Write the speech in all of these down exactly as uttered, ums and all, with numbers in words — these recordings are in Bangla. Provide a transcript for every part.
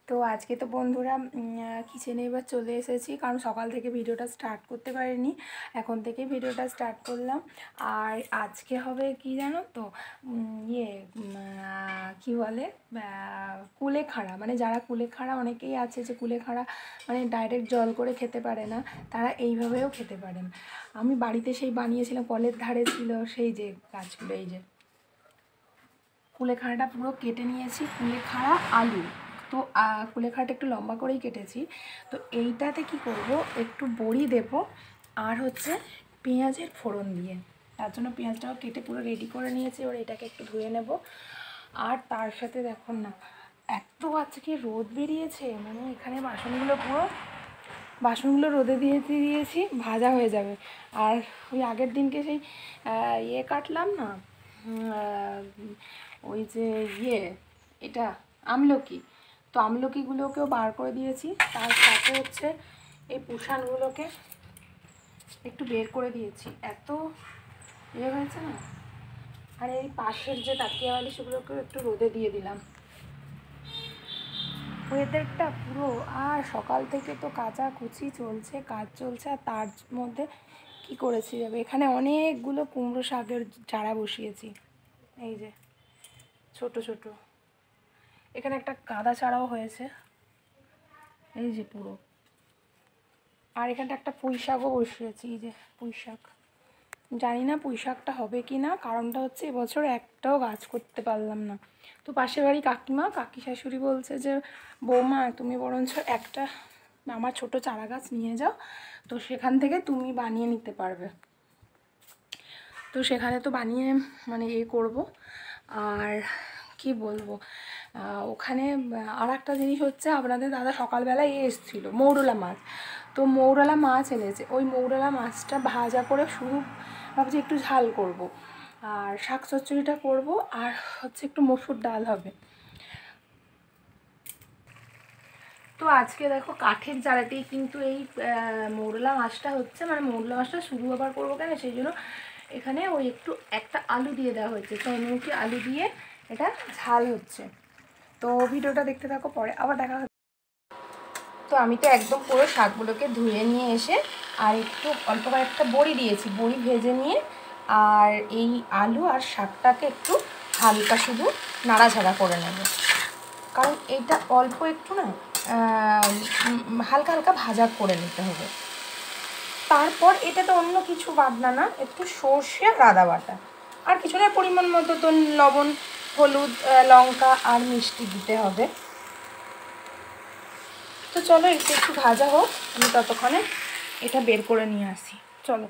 তো আজকে তো বন্ধুরা কিচেনে এবার চলে এসেছি, কারণ সকাল থেকে ভিডিওটা স্টার্ট করতে পারিনি, এখন থেকে ভিডিওটা স্টার্ট করলাম। আর আজকে হবে কি জানো তো, ইয়ে কি বলে কুলেখাড়া, মানে যারা কুলেখাড়া অনেকেই আছে যে কুলেখাড়া মানে ডাইরেক্ট জল করে খেতে পারে না, তারা এইভাবেও খেতে পারেন। আমি বাড়িতে সেই বানিয়েছিলাম, কলের ধারে ছিল সেই যে গাছগুলো, এই যে কুলেখাড়াটা পুরো কেটে নিয়েছি, কুলেখাড়া আলু। তো কুলেখাড়াটা একটু লম্বা করেই কেটেছি। তো এইটাতে কি করব, একটু বড়ি দেব আর হচ্ছে পেঁয়াজের ফোড়ন দিয়ে, তার জন্য পেঁয়াজটাও কেটে পুরো রেডি করে নিয়েছি। এবার এটাকে একটু ধুয়ে নেব। আর তার সাথে দেখুন না, এত আজকে রোদ বেরিয়েছে, মানে এখানে বাসনগুলো পুরো বাসনগুলো রোদে দিয়ে দিয়েছি, ভাজা হয়ে যাবে। আর ওই আগের দিনকে সেই ইয়ে কাটলাম না, ওই যে ইয়ে এটা আমলকি, তো আমলকিগুলোকেও বার করে দিয়েছি। তার সাথে হচ্ছে এই পুষানগুলোকে একটু বের করে দিয়েছি, এত ইয়ে হয়েছে না। আর এই পাশের যে তাকিয়াওয়ালি সেগুলোকেও একটু রোদে দিয়ে দিলাম। ওয়েদারটা পুরো, আর সকাল থেকে তো কাচাকুচি চলছে, কাজ চলছে। আর তার মধ্যে কি করেছি যাবে, এখানে অনেকগুলো কুমড়ো শাকের চারা বসিয়েছি, এই যে ছোট ছোট। এখানে একটা গাঁদা চারাও হয়েছে, এই যে পুরো। আর এখানটা একটা পুঁই শাকও বসিয়েছি, এই যে পুঁই শাক। জানি না পুঁই শাকটা হবে কি না, কারণটা হচ্ছে এবছর একটাও গাছ করতে পারলাম না। তো পাশের বাড়ি কাকিমা, কাকি শাশুড়ি বলছে যে বৌমা তুমি বরঞ্চ একটা আমার ছোট চারা গাছ নিয়ে যাও, তো সেখান থেকে তুমি বানিয়ে নিতে পারবে। তো সেখানে তো বানিয়ে মানে এ করব। আর কি বলবো, ওখানে আর একটা জিনিস হচ্ছে, আপনাদের দাদা সকালবেলায় এসেছিলো মৌরলা মাছ, তো মৌরলা মাছ এনেছে। ওই মৌরলা মাছটা ভাজা করে শুধু ভাবছি একটু ঝাল করব, আর শাক চচ্চড়িটা করব, আর হচ্ছে একটু মসুর ডাল হবে। তো আজকে দেখো কাঠের জালেতেই কিন্তু এই মৌরলা মাছটা হচ্ছে, মানে মৌরলা মাছটা শুধু আবার করবো কেন, সেই জন্য এখানে ওই একটু একটা আলু দিয়ে দেওয়া হয়েছে, চন্দ্রমুখী আলু দিয়ে এটা ঝাল হচ্ছে। তো ভিডিওটা দেখতে থাকো, পরে আবার দেখা হচ্ছে। তো আমি তো একদম পুরো শাকগুলোকে ধুয়ে নিয়ে এসে আর একটু অল্প কয়েকটা বড়ি দিয়েছি, বড়ি ভেজে নিয়ে আর এই আলু আর শাকটাকে একটু হালকা শুধু নাড়াচাড়া করে নেব, কারণ এইটা অল্প একটু না হালকা হালকা ভাজা করে নিতে হবে। তারপর এটাতে অন্য কিছু বাটনা না, একটু সর্ষে আর আদা বাটা, আর কিছু না, পরিমাণ মতো তো লবণ, হলুদ, লঙ্কা আর মিষ্টি দিতে হবে। তো চলো একটু একটু ভাজা হোক, আমি ততক্ষণে এটা বের করে নিয়ে আসি। চলো।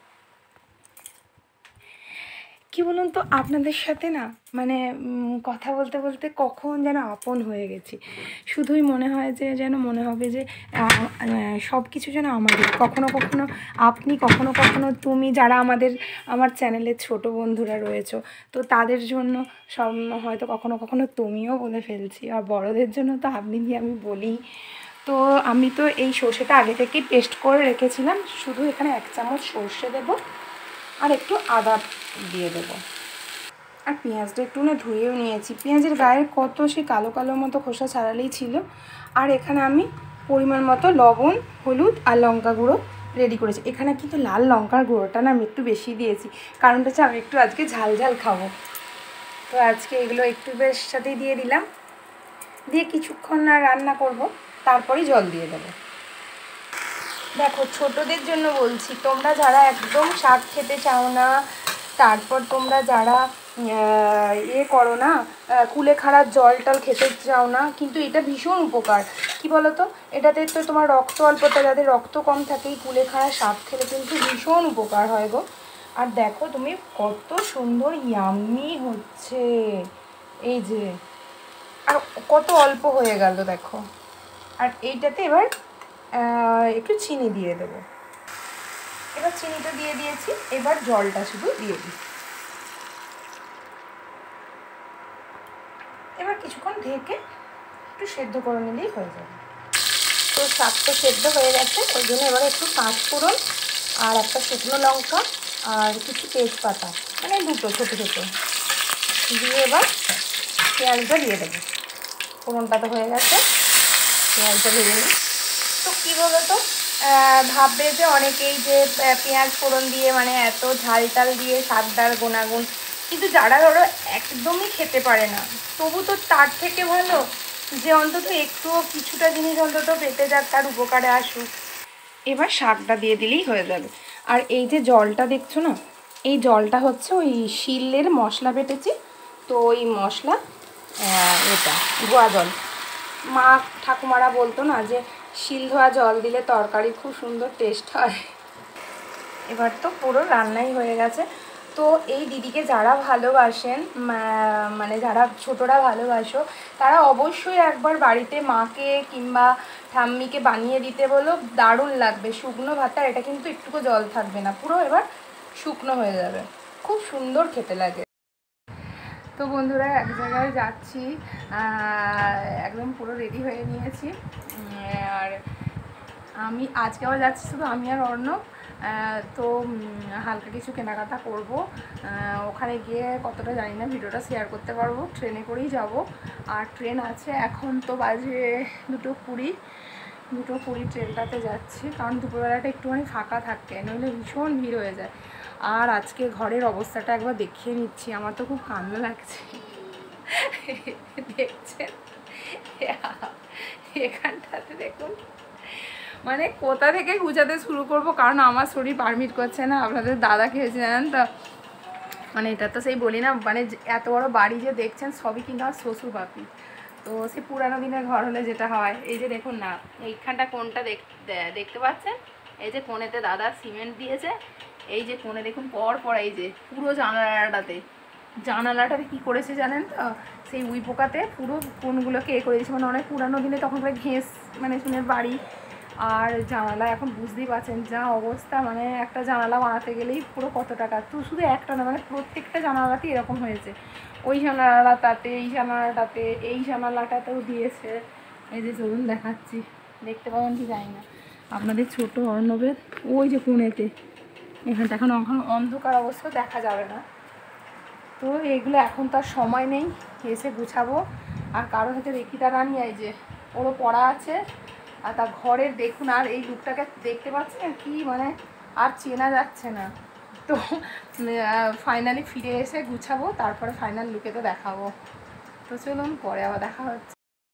কি বলুন তো, আপনাদের সাথে না মানে কথা বলতে বলতে কখন যেন আপন হয়ে গেছি। শুধুই মনে হয় যে যেন মনে হবে যে সব কিছু যেন আমাদের, কখনো কখনো আপনি, কখনো কখনো তুমি, যারা আমাদের আমার চ্যানেলের ছোট বন্ধুরা রয়েছো, তো তাদের জন্য সব হয়তো কখনো কখনো তুমিও বলে ফেলছি, আর বড়দের জন্য তো আপনি দিয়ে আমি বলি। তো আমি তো এই সর্ষেটা আগে থেকেই পেস্ট করে রেখেছিলাম, শুধু এখানে এক চামচ সর্ষে দেবো আর একটু আদা দিয়ে দেবো। আর পেঁয়াজটা একটু না ধুয়েও নিয়েছি, পেঁয়াজের গায়ের কত সে কালো কালো মতো খোসা ছাড়ালেই ছিল। আর এখানে আমি পরিমাণ মতো লবণ, হলুদ আর লঙ্কা গুঁড়ো রেডি করেছি। এখানে কিন্তু লাল লঙ্কার গুঁড়োটা না আমি একটু বেশি দিয়েছি, কারণটা হচ্ছে আমি একটু আজকে ঝাল ঝাল খাবো। তো আজকে এগুলো একটু বেশ সাথেই দিয়ে দিলাম, দিয়ে কিছুক্ষণ না রান্না করব, তারপরেই জল দিয়ে দেবো। দেখো ছোটদের জন্য বলছি, তোমরা যারা একদম শাক খেতে চাও না, তারপর তোমরা যারা ইয়ে করো না, কুলেখাড়ার জল টল খেতে চাও না, কিন্তু এটা ভীষণ উপকার। কি বলো তো, এটাতে তো তোমার রক্ত অল্পতা, যাদের রক্ত কম থাকে, এই কুলেখাড়া শাক খেলে কিন্তু ভীষণ উপকার হয় গো। আর দেখো তুমি কত সুন্দর ইয়াম্মি হচ্ছে, এই যে, আর কত অল্প হয়ে গেল দেখো। আর এইটাতে এবার একটু চিনি দিয়ে দেবো। এবার চিনিটা দিয়ে দিয়েছি, এবার জলটা শুধু দিয়ে দিই। এবার কিছুক্ষণ ঢেকে একটু সেদ্ধ করে নিলেই হয়ে যাবে। তো শাক তো সেদ্ধ হয়ে গেছে, ওই জন্য এবার একটু পাঁচ ফোড়ন আর একটা শুকনো লঙ্কা আর কিছু তেজপাতা, মানে দুটো ছোটো ছোটো দিয়ে এবার পেঁয়াজটা দিয়ে দেবো। ফোড়নটা তো হয়ে গেছে, পেঁয়াজটা ভেজে নিই। তো কী বলো তো, ভাববে যে অনেকেই যে পেঁয়াজ ফোড়ন দিয়ে মানে এত ঝাল টাল দিয়ে স্বাদদার গুণাগুণ, কিন্তু যারা ধরো একদমই খেতে পারে না, তবু তো তার থেকে ভালো যে অন্তত একটুও কিছুটা জিনিস অন্তত পেটে যাক, তার উপকারে আসুক। এবার শাকটা দিয়ে দিলেই হয়ে যাবে। আর এই যে জলটা দেখছো না, এই জলটা হচ্ছে ওই শিলের মশলা বেটেছি, তো ওই মশলা এটা ধোয়া জল। মা ঠাকুমারা বলতো না যে শিল ধোয়া জল দিলে তরকারি খুব সুন্দর টেস্ট হয়। এবার তো পুরো রান্নাই হয়ে গেছে। তো এই দিদিকে যারা ভালোবাসেন, মানে যারা ছোটরা ভালোবাসো, তারা অবশ্যই একবার বাড়িতে মাকে কিংবা ঠাম্মিকে বানিয়ে দিতে বলো, দারুণ লাগবে। শুকনো ভাত, আর এটা কিন্তু একটুকু জল থাকবে না, পুরো এবার শুকনো হয়ে যাবে, খুব সুন্দর খেতে লাগে। তো বন্ধুরা এক জায়গায় যাচ্ছি, একদম পুরো রেডি হয়ে নিয়েছি। আর আমি আজকে আবার যাচ্ছি শুধু আমি আর অর্ণব। তো হালকা কিছু কেনাকাটা করব, ওখানে গিয়ে কতটা জানি না ভিডিওটা শেয়ার করতে পারবো। ট্রেনে করেই যাব, আর ট্রেন আছে এখন তো বাজে দুটো কুড়ি দুটো কুড়ি ট্রেনটাতে যাচ্ছি, কারণ দুপুরবেলাটা একটুখানি ফাঁকা থাকে, নইলে ভীষণ ভিড় হয়ে যায়। আর আজকে ঘরের অবস্থাটা একবার দেখিয়ে নিচ্ছি, আমার তো খুব কান্না লাগছে। দেখছেন এখানটাতে দেখুন, মানে কোথা থেকে গুছাতে শুরু করব, কারণ আমার শরীর পারমিট করছে না। আপনাদের দাদা খেয়েছে জানেন তো, মানে এটা তো সেই বলি না, মানে এত বড় বাড়ি যে দেখছেন সবই কিন্তু আমার শ্বশুর বাপি। তো সে পুরানো দিনের ঘর হলে যেটা হয়, এই যে দেখুন না, এইখানটা কোনটা দেখতে পাচ্ছেন, এই যে কোণেতে দাদা সিমেন্ট দিয়েছে, এই যে কোণে দেখুন পর পর এই যে পুরো জানালাটাতে জানালাটাতে কী করেছে জানেন তো, সেই উই পোকাতে পুরো কোণগুলোকে এ করে দিয়েছে। মানে অনেক পুরানো দিনে তখন করে ঘেঁস, মানে শুনে বাড়ি। আর জানালা এখন বুঝতেই পারছেন যা অবস্থা, মানে একটা জানালা বানাতে গেলেই পুরো কত টাকা। তো শুধু একটা না, মানে প্রত্যেকটা জানালাতেই এরকম হয়েছে। ওই জানালাটাতে, এই জানালাটাতে, এই জানালাটাতেও দিয়েছে। এই যে চলুন দেখাচ্ছি, দেখতে পাবেন কি জানি না আপনাদের ছোট অর্ণবের ওই যে কোণেতে, এখানটা এখন এখন অন্ধকার অবস্থা দেখা যাবে না। তো এগুলো এখন তার সময় নেই, এসে গুছাবো। আর কারো হচ্ছে দেখি তার রানি, এই যে ওরও পড়া আছে, আর তার ঘরের দেখুন, আর এই লুকটাকে দেখতে পাচ্ছেন কি, মানে আর চেনা যাচ্ছে না। তো ফাইনালি ফিরে এসে গুছাবো, তারপরে ফাইনাল লুকে তো দেখাবো। তো চলুন পরে আবার দেখা হচ্ছে।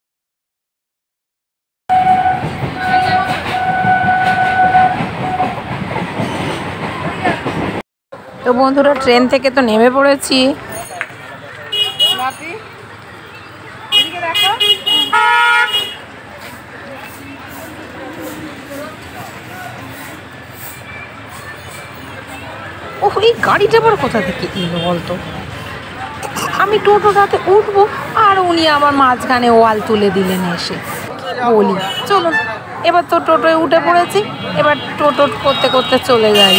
তো বন্ধুরা ট্রেন থেকে তো নেমে পড়েছি। ও এই গাড়িটা আবার কোথা থেকে এলো বলতো, আমি টোটোটাতে উঠবো আর উনি আবার মাঝখানে ওয়াল তুলে দিলেন এসে, বলি চলুন। এবার তো টোটোয় উঠে পড়েছি, এবার টোটো করতে করতে চলে যাই।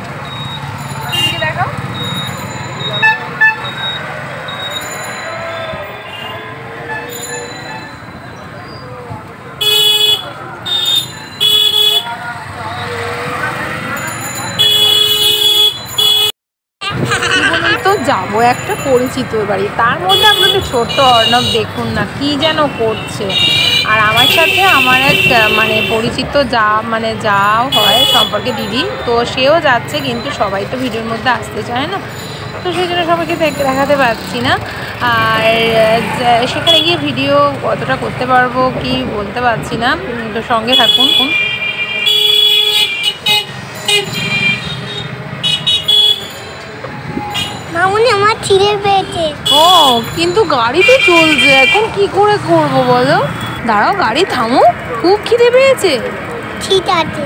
যাবো একটা পরিচিত বাড়ি, তার মধ্যে আপনাদের ছোট্ট অর্ণব দেখুন না কি যেন করছে। আর আমার সাথে আমার এক মানে পরিচিত যা মানে যাও হয় সম্পর্কে দিদি, তো সেও যাচ্ছে, কিন্তু সবাই তো ভিডিওর মধ্যে আসতে চায় না, তো সেই জন্য সবাইকে দেখাতে পারছি না। আর সেখানে গিয়ে ভিডিও কতটা করতে পারবো কি বলতে পারছি না, তো সঙ্গে থাকুন। মামুনি আমার খিদে পেয়েছে। ও কিন্তু গাড়ি তো চলছে, এখন কি করে করবো বলো? দাঁড়াও গাড়ি থামো, খুব খিদে পেয়েছে। ঠিক আছে।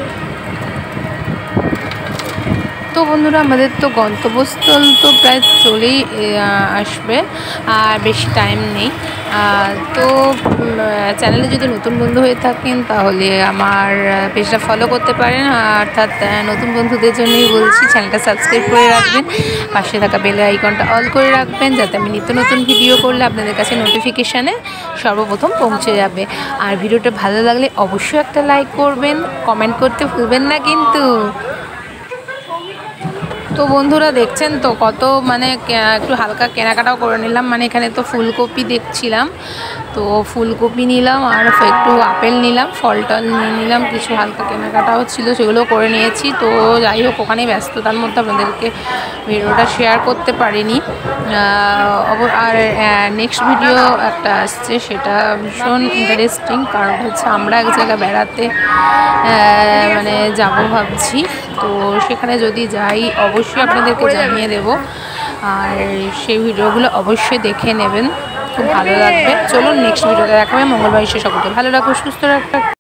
তো বন্ধুরা আমাদের তো গন্তব্যস্থল তো প্রায় চলেই আসবে, আর বেশি টাইম নেই। তো চ্যানেলে যদি নতুন বন্ধু হয়ে থাকেন তাহলে আমার পেজটা ফলো করতে পারেন, অর্থাৎ নতুন বন্ধুদের জন্যই বলছি, চ্যানেলটা সাবস্ক্রাইব করে রাখবেন, পাশে থাকা বেল আইকনটা অল করে রাখবেন, যাতে আমি নিত্য নতুন ভিডিও করলে আপনাদের কাছে নোটিফিকেশানে সর্বপ্রথম পৌঁছে যাবে। আর ভিডিওটা ভালো লাগলে অবশ্যই একটা লাইক করবেন, কমেন্ট করতে ভুলবেন না কিন্তু। তো বন্ধুরা দেখছেন তো কত মানে একটু হালকা কেনাকাটাও করে নিলাম। মানে এখানে তো ফুলকপি দেখছিলাম, তো ফুলকপি নিলাম আর একটু আপেল নিলাম, ফল টল নিয়ে নিলাম, কিছু হালকা কেনাকাটাও ছিল সেগুলো করে নিয়েছি। তো যাই হোক ওখানে ব্যস্ততার মধ্যে আপনাদেরকে ভিডিওটা শেয়ার করতে পারিনি। আর নেক্সট ভিডিও একটা আসছে, সেটা ভীষণ ইন্টারেস্টিং, কারণ হচ্ছে আমরা এক জায়গায় বেড়াতে মানে যাব ভাবছি। তো সেখানে যদি যাই অবশ্যই আপনাদেরকে জানিয়ে দেব, আর সেই ভিডিওগুলো অবশ্যই দেখে নেবেন, খুব ভালো লাগবে। চলুন নেক্সট ভিডিওতে দেখা হবে। মঙ্গলবার এসে সকলকে ভালো রাখো, সুস্থ রাখো।